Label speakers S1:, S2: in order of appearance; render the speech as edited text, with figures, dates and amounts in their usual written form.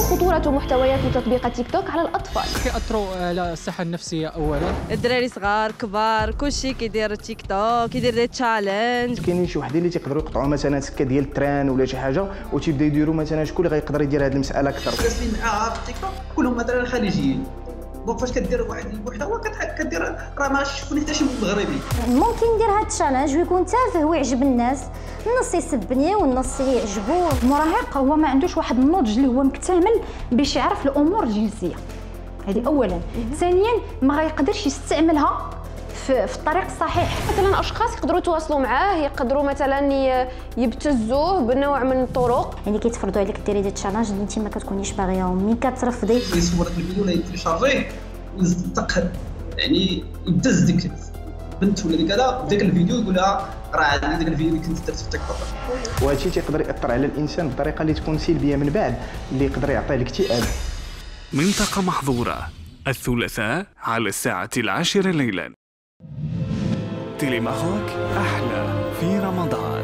S1: خطورة محتويات وتطبيق تيك توك على الأطفال؟
S2: كيأثروا على الصحة النفسية أولا.
S3: الدراري صغار كبار كلشي كيدير تيك توك، كيدير دي تشالنج.
S4: كاينين شي وحدين اللي تيقدروا يقطعوا مثلا سكه ديال التران ولا شي حاجه وتيبداو يديروا مثلا شكون اللي غيقدر يدير هذه المساله اكثر.
S5: الناس اللي معاها في التيك توك كلهم مثلا خليجيين، دونك فاش كدير واحد المحتوى كدير راه ما شفتني حتى شي مغربي.
S6: ممكن ندير هذا التشالنج ويكون تافه ويعجب الناس، النص يسبني والنص يعجبو.
S7: المراهق هو ما عندوش واحد النضج اللي هو مكتمل باش يعرف الامور الجنسيه، هذه اولا. ثانيا ما غيقدرش يستعملها في الطريق الصحيح.
S1: مثلا اشخاص يقدروا يتواصلوا معاه، يقدروا مثلا يبتزوه بنوع من الطرق.
S6: يعني كيتفرضوا عليك ديري دي تشالنج اللي انت ما كتكونيش باغياهم، من كترفضي
S5: يصور لك الفيديو ولا يتشارجيه ويصدق، يعني يبتز ديك بنت ولا كذا بداك الفيديو يقول لها راه عندي داك الفيديو اللي كنت درت في تيك توك.
S4: وهذا الشيء تيقدر ياثر على الانسان بطريقه اللي تكون سلبيه من بعد، اللي يقدر يعطيه الاكتئاب.
S8: منطقة محظورة الثلاثاء على الساعة 10 ليلا. تيليماروك أحلى في رمضان.